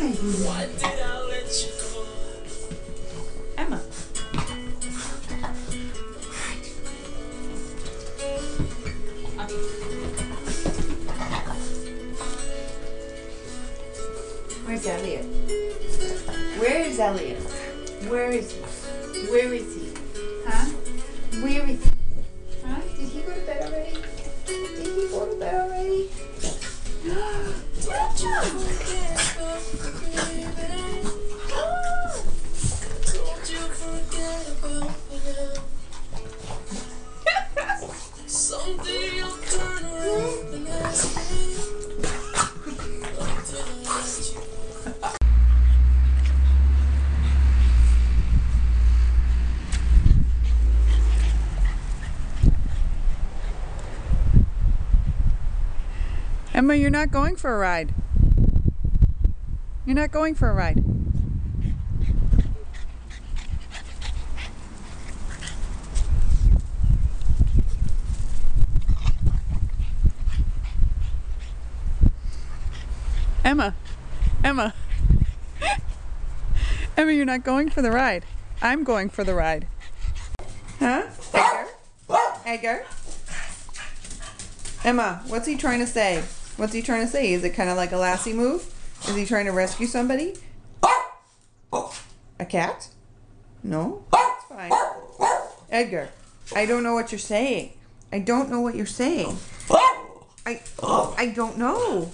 Why did I let you go? Emma. Where's Elliot? Where is Elliot? Where is he? Where is he? Huh? Where is he? Huh? Did he go to bed already? Did he go to bed already? Someday you'll turn around and ask me. Emma, you're not going for a ride. You're not going for a ride. Emma. Emma. Emma, you're not going for the ride. I'm going for the ride. Huh? Edgar? Edgar? Emma, what's he trying to say? What's he trying to say? Is it kind of like a lassie move? Is he trying to rescue somebody? A cat? No? That's fine. Edgar, I don't know what you're saying. I don't know what you're saying. I don't know.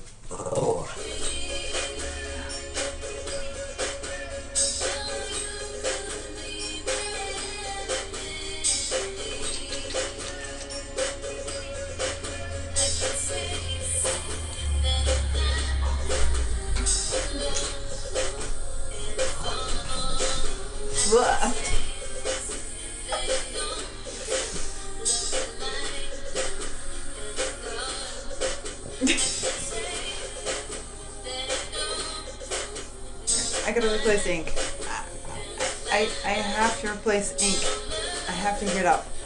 I gotta replace ink. I have to replace ink. I have to get up.